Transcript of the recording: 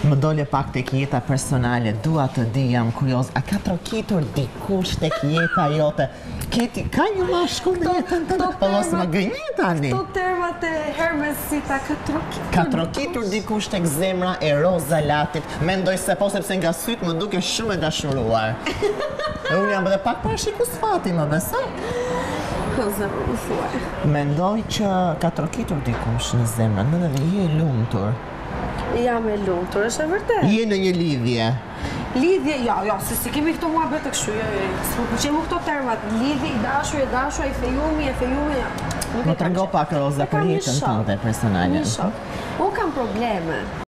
Më dole pak tek jeta personale, dua të di, jam kurioz, a ka trokitur dikush tek jeta jote? Ka një mashkull në jetën tënde? Po mos më gënje tani. Këto termat e Hermesita ka trokitur. Ka trokitur dikush tek zemra e Roza Latit? Mendoj se po, sepse nga syt më duke shumë e dashuruar. E unë jam edhe pak parashikus fati, më beso? Mendoj që ka trokitur dikush në zemra, në dhe je e lumtur. Jam e lumtur, është e vërtet. Je në një lidhje. Lidhje, ja, se si kemi këto mua betë kështu, s'po pëlqejmë këto termat, lidhje, i dashur, i fejumi, ja. Më trego pak Roza për jetën tënde personale. Unë kam probleme.